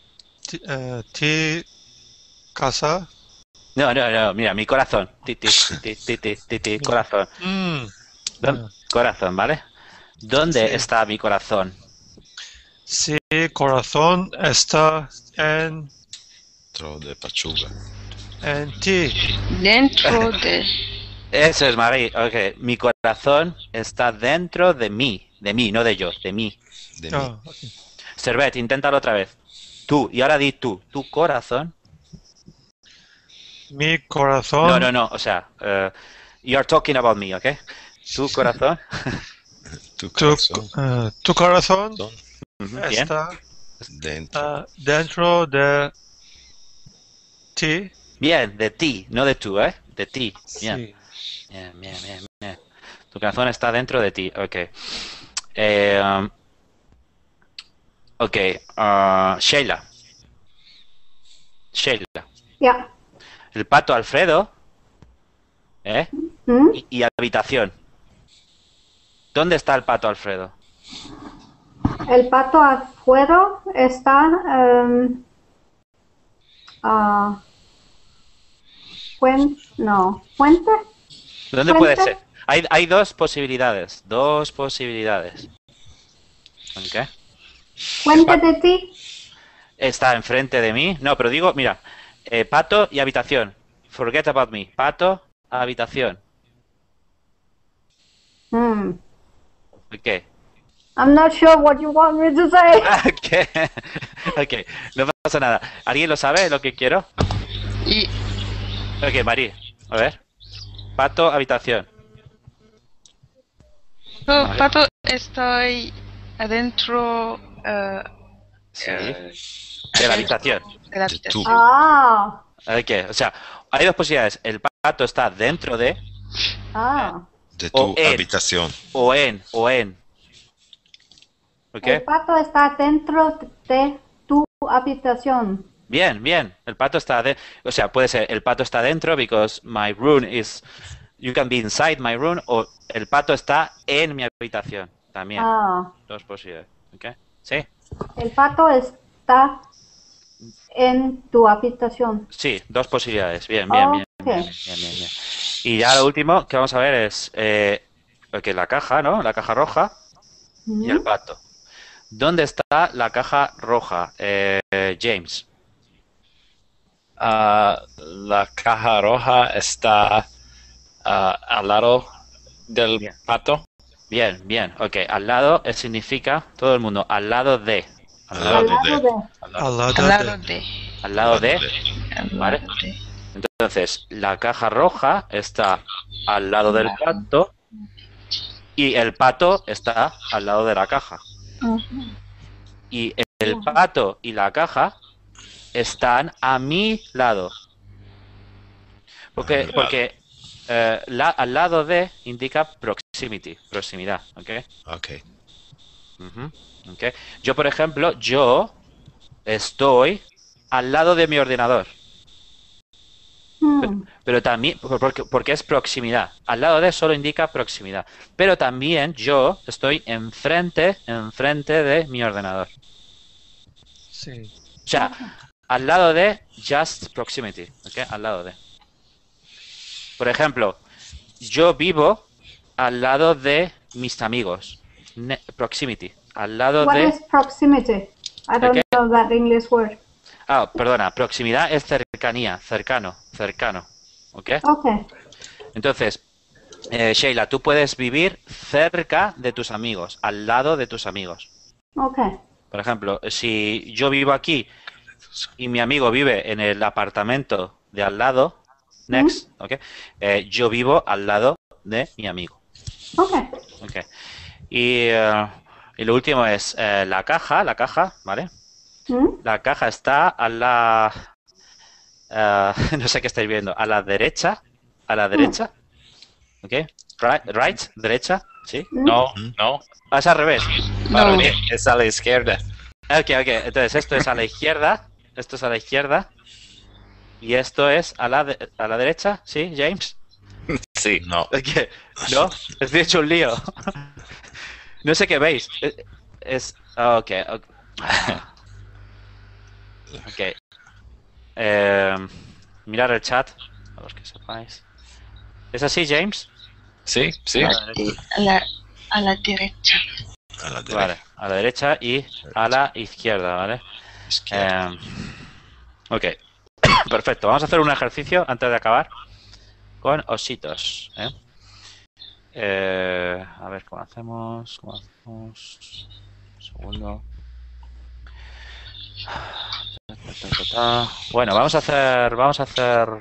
ti casa? No, mira, mi corazón. Corazón. Mm, Corazón, ¿vale? ¿Dónde Sí. está mi corazón? sí, corazón está Dentro de pachuga. en ti. Dentro de. Eso es, Marie. Ok, mi corazón está dentro de mí, no de yo, de mí. De mí. Ah, Servet, inténtalo otra vez. Tú, y ahora di tú, tu corazón. mi corazón. No, o sea, you are talking about me, ¿ok? Tu corazón. Tu Tu, corazón. tu corazón Ujú, bien. está Dentro. dentro de ti. Bien, de ti, no de tú, ¿eh? De ti. Bien. Sí. Bien. Tu corazón está dentro de ti, ok. Ok, Sheila. Ya. El pato Alfredo ¿eh? ¿Mm? Y habitación. ¿Dónde está el pato Alfredo? El pato afuera está fuente. ¿Dónde ¿Fuente? puede ser? Hay dos posibilidades. Dos posibilidades. ¿Ok? Fuente de ti. Está enfrente de mí. No, pero digo, mira, pato y habitación. Forget about me. Pato, habitación. ¿Ok? I'm not sure what you want me to say. Ok, no pasa nada. ¿Alguien lo sabe lo que quiero? Y Ok, Marí, a ver. Pato, habitación. Vale. Pato, estoy adentro Sí. De la habitación. de la De tu. habitación. Ah, Ok, o sea, hay dos posibilidades. El pato está dentro de, De O tu en. habitación. o en. ¿Ok? el pato está dentro de tu habitación. Bien, bien. El pato está o sea, puede ser el pato está dentro because my room is, you can be inside my room, o el pato está en mi habitación. También. Dos posibilidades. ¿Ok? Sí. El pato está en tu habitación. Sí, dos posibilidades. Bien, bien, bien, Ok. bien, bien, bien, bien. Y ya lo último que vamos a ver es que la caja, ¿no? La caja roja y el pato. ¿Dónde está la caja roja, James? La caja roja está al lado del Bien. pato. Bien, bien. Ok, al lado significa todo el mundo, al lado de. Al lado de. Al lado Al lado de. de. Al lado de. Al Vale. lado de. Entonces, la caja roja está al lado del pato y el pato está al lado de la caja. Y el pato y la caja están a mi lado. Porque al lado de indica proximity, proximidad, ¿ok? Ok. Ujú, ¿ok? Yo, por ejemplo, yo estoy al lado de mi ordenador. Pero también, porque es proximidad. Al lado de solo indica proximidad. Pero también yo estoy enfrente de mi ordenador. Sí. O sea, al lado de just proximity, ¿ok? Al lado de. Por ejemplo, yo vivo al lado de mis amigos. Proximity. Al lado What de... is proximity? I don't Okay. know that English word. Ah, perdona. Proximidad es cercanía. Cercano. ¿Ok? Okay. Entonces, Sheila, tú puedes vivir cerca de tus amigos, al lado de tus amigos. Okay. Por ejemplo, si yo vivo aquí y mi amigo vive en el apartamento de al lado, next, ¿ok? Yo vivo al lado de mi amigo. Okay. ¿Ok? Y lo último es la caja, ¿vale? La caja está a la... no sé qué estáis viendo. A la derecha. ¿Ok? Right, derecha, ¿sí? No. Es al revés. No. Es a la izquierda. Ok. Entonces esto es a la izquierda. Esto es a la izquierda. Y esto es a la derecha, ¿sí, James? Sí. No. Ok. No, estoy hecho un lío. No sé qué veis. Ok. Ok. Mirar el chat. A los que sepáis. ¿Es así, James? Sí. A la derecha. A la derecha. Vale, a la derecha y a la izquierda, ¿vale? Izquierda. Ok. Perfecto. Vamos a hacer un ejercicio antes de acabar con ositos. A ver cómo hacemos. Un segundo. Bueno, vamos a hacer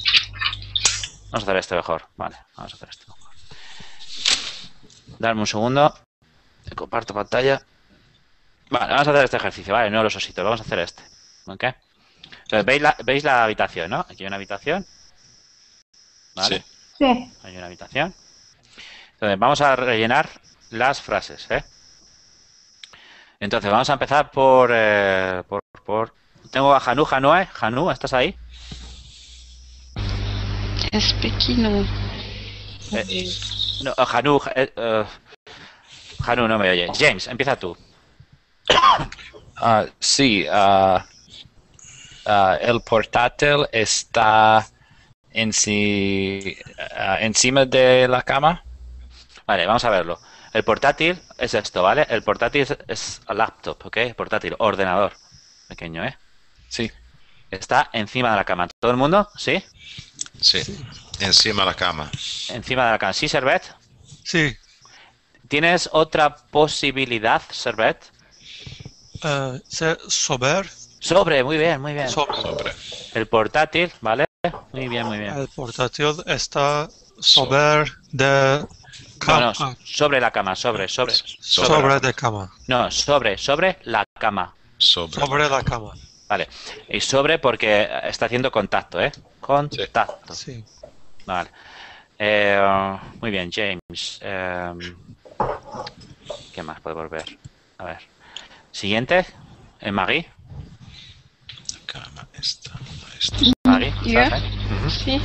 este mejor. Vale, vamos a hacer este mejor. Dame un segundo. Te comparto pantalla. Vale, vamos a hacer este ejercicio, ¿vale? No los ositos, vamos a hacer este. ¿Ok? Entonces, ¿veis la habitación, no? Aquí hay una habitación. ¿Vale? Sí. Sí. Hay una habitación. Entonces, vamos a rellenar las frases, ¿eh? Entonces, vamos a empezar por... Tengo a Hanu, ¿estás ahí? Es pequeño. No, Hanu no me oye. James, empieza tú. Sí, el portátil está encima de la cama. Vale, vamos a verlo. El portátil es esto, ¿vale? El portátil es laptop, ¿ok? Portátil, ordenador. Pequeño, ¿eh? Sí. Está encima de la cama. ¿Todo el mundo? ¿Sí? Sí, encima de la cama. Encima de la cama. ¿Sí, Servet? Sí. ¿Tienes otra posibilidad, Servet? Sobre. Sobre, muy bien, muy bien. Sobre. El portátil, ¿vale? Muy bien, muy bien. El portátil está sobre de No, cama. no, sobre la cama, sobre. Sobre de cama. No, sobre la cama. Sobre. Sobre la cama. Vale. Y sobre porque está haciendo contacto, ¿eh? Contacto. Sí. Vale. Muy bien, James. ¿Qué más podemos ver? A ver. Siguiente. Marie. La cama está. Marie, ¿Ya? ¿estás ahí? Ujú. Sí.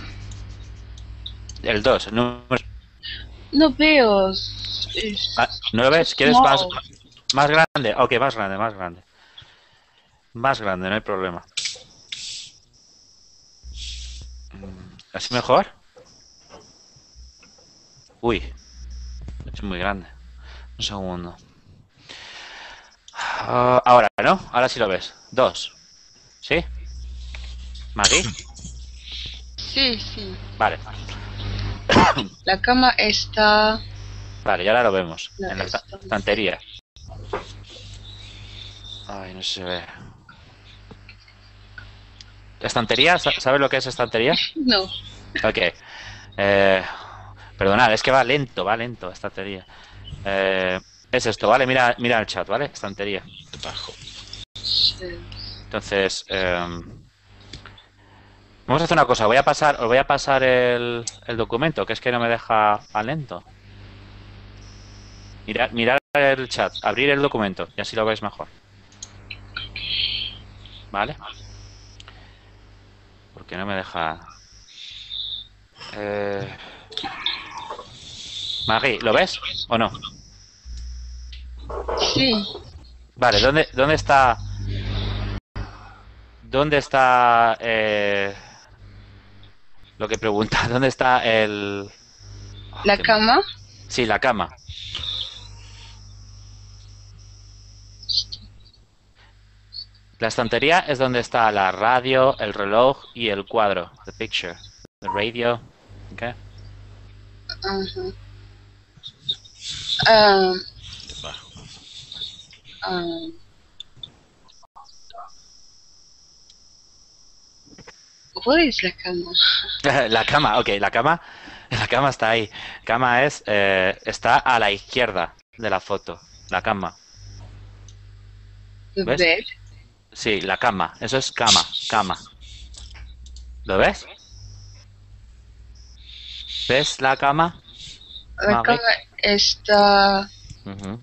El 2. No veo. ¿No lo ves? ¿Quieres Small. más grande? Ok, más grande. Más grande, no hay problema. ¿Así mejor? Uy, es muy grande. Un segundo. Ahora, ¿no? Ahora sí lo ves. 2. ¿Sí? ¿Maggie? Sí, sí. Vale. La cama está. Vale, y ahora lo vemos. No, En la esto. estantería. Ay, no se ve. ¿Estantería? ¿Sabes lo que es estantería? No. Ok. Perdonad, es que va lento estantería. Es esto, ¿vale? Mira el chat, ¿vale? Estantería. Debajo. Entonces, vamos a hacer una cosa. Os voy a pasar el documento, que es que no me deja a lento. Mirad el chat, abrir el documento y así lo veis mejor. ¿Vale? Porque no me deja... Maggie, ¿lo ves o no? Sí. Vale, ¿dónde está? ¿Dónde está lo que pregunta? ¿Dónde está el... La cama. Sí, la cama. La estantería es donde está la radio, el reloj y el cuadro. The picture. The radio. Okay. Ajá. Debajo. ¿Dónde es la cama? La cama, ok, la cama está ahí. Cama está a la izquierda de la foto. La cama. The ¿Ves? bed. Sí, la cama. Eso es cama. ¿Lo ves? ¿Ves la cama? La Maggie. cama está Ujú.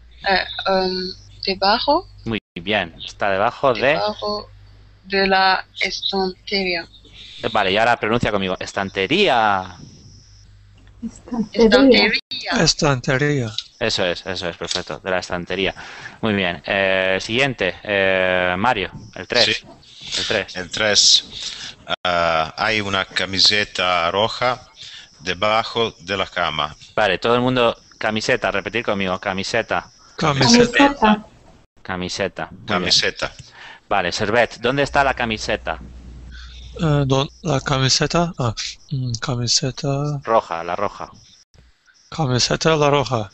debajo. Muy bien. Está debajo de... Debajo de la estantería. Vale, y ahora pronuncia conmigo. Estantería. Estantería. Estantería. Estantería. Eso es, perfecto. De la estantería. Muy bien. Siguiente. Mario, el 3. Sí. El 3. El 3. Hay una camiseta roja debajo de la cama. Vale, todo el mundo... Camiseta, repetir conmigo. Camiseta. Camiseta. Camiseta. Muy bien. Camiseta. Vale, Servet, ¿dónde está la camiseta? La camiseta. Camiseta. Roja, la roja. Camiseta la roja.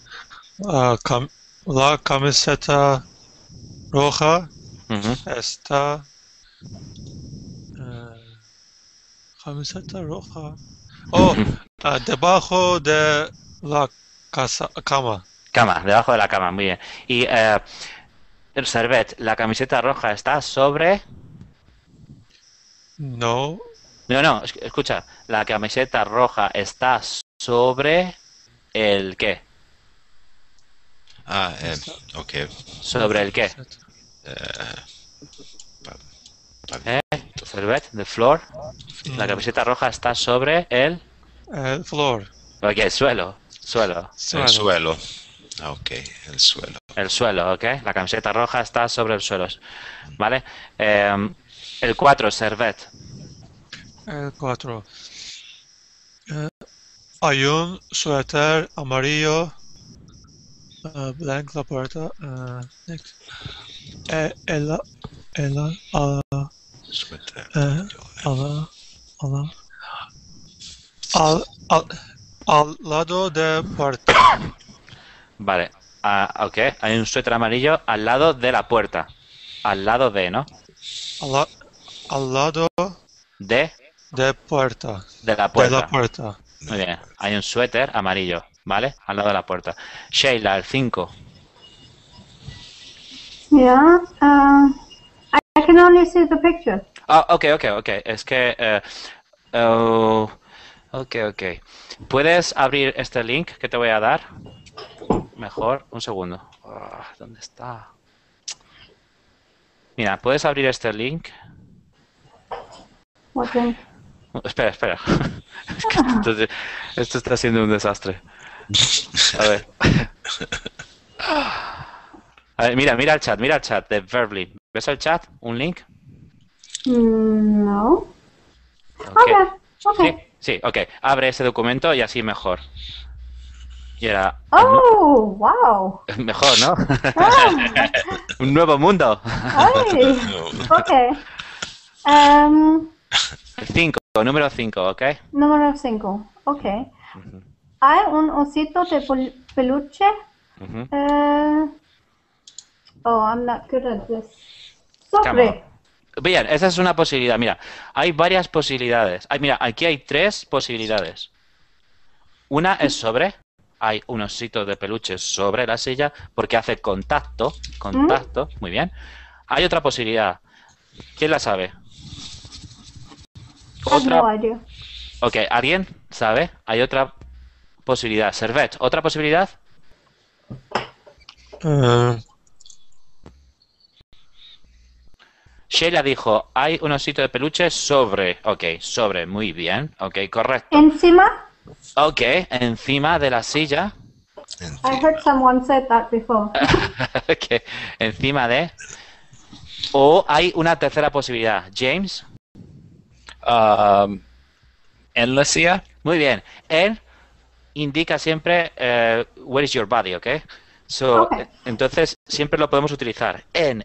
La camiseta roja Ujú. está. Camiseta roja. Oh, debajo de la cama. Cama, debajo de la cama, muy bien. Y Servet, la camiseta roja está sobre... No. No, escucha, la camiseta roja está sobre el qué. Ok. ¿Sobre el qué? Servet, the floor. La camiseta roja está sobre el... Floor. Ok, suelo. Suelo. El suelo. Ah, ok, el suelo. El suelo, ok. La camiseta roja está sobre el suelo. ¿Vale? El 4, servet. El 4. Hay un suéter amarillo. Blank la puerta. Next. Suéter. Al lado de puerta. Vale. Ok. Hay un suéter amarillo al lado de la puerta. Al lado de, ¿no? Al lado De de puerta. la De la puerta. puerta. Muy bien. Hay un suéter amarillo, ¿vale? Al lado de la puerta. Sheila, el 5. Yeah. I can only see the picture. Ah, ok. Es que... ok. ¿Puedes abrir este link que te voy a dar? Mejor, un segundo. ¿Dónde está? Mira, ¿puedes abrir este link? What thing? Espera. Es que esto está siendo un desastre. A ver. A ver, mira el chat de Verbly. ¿Ves el chat? ¿Un link? No. Ok. Okay. Sí, ok. Abre ese documento y así mejor. Y era... Oh, wow. Mejor, ¿no? Ah, Un nuevo mundo. ay. Okay. El 5, número 5, ¿ok? Número 5. Okay. Hay un osito de peluche. Ujú. I'm not good at this. Sobre. Bien, esa es una posibilidad. Mira, hay varias posibilidades. Mira, aquí hay 3 posibilidades. Una es sobre. Hay un osito de peluche sobre la silla porque hace contacto. Muy bien. Hay otra posibilidad. ¿Quién la sabe? I have no idea. Ok, ¿alguien sabe? Hay otra posibilidad. Servet, ¿otra posibilidad? Sheila dijo, hay un osito de peluche sobre. Ok, sobre, muy bien. Ok, correcto. Encima. Ok, encima de la silla. I heard someone said that before. Ok, encima de... O hay una tercera posibilidad. James. En la silla. Muy bien. En indica siempre where is your body, ¿ok? So, Okay. entonces siempre lo podemos utilizar. En.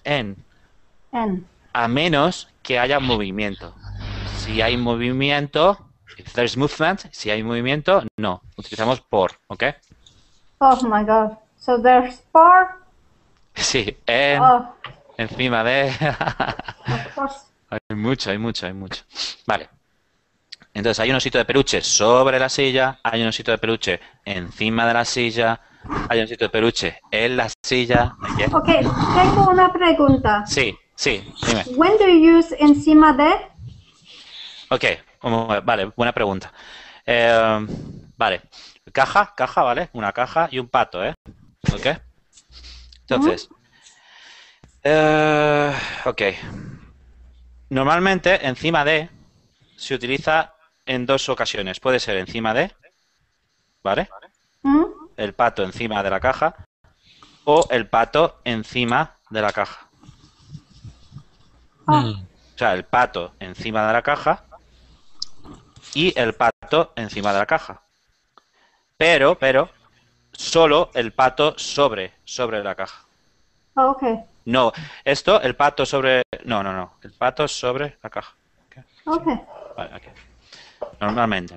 A menos que haya movimiento. Si hay movimiento, if there's movement, si hay movimiento, no. Utilizamos por, ¿ok? Oh my god. So there's four. Sí, en, Oh, encima de... of course. Hay mucho. Vale. Entonces hay un osito de peluche sobre la silla, hay un osito de peluche encima de la silla, hay un osito de peluche en la silla. ¿Ok? Okay, tengo una pregunta. Sí, dime. When do you use encima de? Ok, vale, buena pregunta. Vale, caja, ¿vale? Una caja y un pato, ¿eh? Ok. Entonces, ok. Normalmente encima de se utiliza en 2 ocasiones. Puede ser encima de, ¿vale? El pato encima de la caja o el pato encima de la caja. O sea, el pato encima de la caja y el pato encima de la caja. Pero, solo el pato sobre la caja. Okay. No, el pato sobre... No. El pato sobre la caja. Okay. Vale, ok. Normalmente.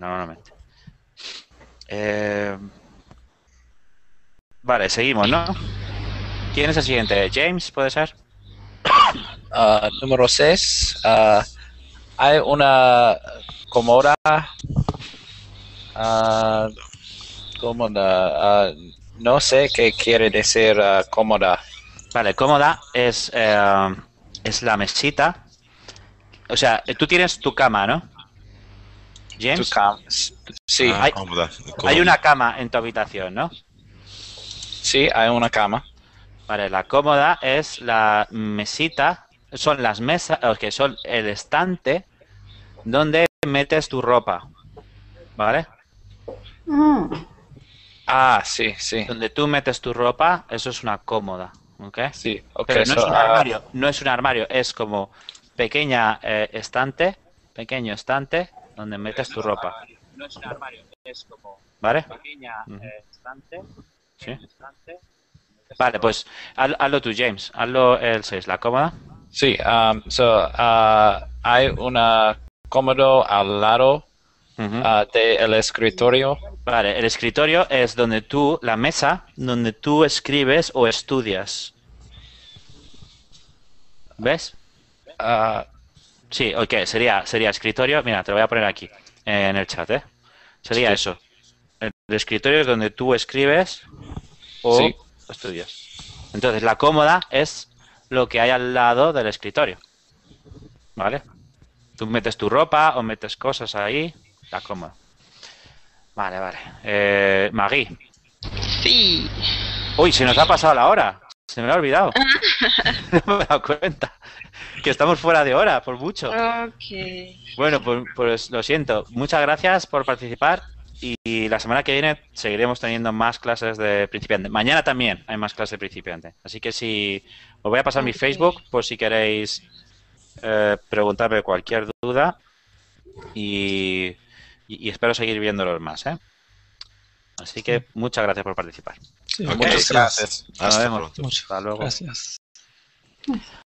Vale, seguimos, ¿no? ¿Quién es el siguiente? ¿James, puede ser? Número 6. Hay una cómoda. Cómoda. No sé qué quiere decir cómoda. Vale, cómoda es la mesita. O sea, tú tienes tu cama, ¿no? James. Sí, Cómoda. Hay una cama en tu habitación, ¿no? sí, hay una cama. Vale, la cómoda es la mesita, son las mesas, que son el estante donde metes tu ropa, ¿vale? Mm. Ah, sí, sí. Donde tú metes tu ropa, eso es una cómoda, ¿ok? Sí, ok. Pero no so, es un armario, no es un armario, es como pequeño estante donde metes tu ropa. No es un armario, es como ¿vale? Pequeña estante. ¿Sí? Vale, pues hazlo tú, James. Hazlo el 6, la cómoda. sí, hay una cómodo al lado Ujú. del escritorio. Vale, el escritorio es donde la mesa donde tú escribes o estudias. ¿Ves? Ah, Sí, ok, sería escritorio. Mira, te lo voy a poner aquí en el chat, ¿eh? Sería Sí. eso. El escritorio es donde tú escribes o Sí. estudias. Entonces, la cómoda es lo que hay al lado del escritorio. ¿Vale? Tú metes tu ropa o metes cosas ahí, la cómoda. Vale. Maggie. Sí. Uy, se nos ha pasado la hora. Se me ha olvidado. No me he dado cuenta. Que estamos fuera de hora, por mucho. Ok. Bueno, pues lo siento. Muchas gracias por participar y la semana que viene seguiremos teniendo más clases de principiante. Mañana también hay más clases de principiante. Así que os voy a pasar mi Ok. Facebook por si queréis preguntarme cualquier duda y espero seguir viéndolos más, ¿eh? Así que muchas gracias por participar. Sí, Ok. muchas gracias. Nos Hasta vemos. pronto. Muchas Hasta luego. gracias.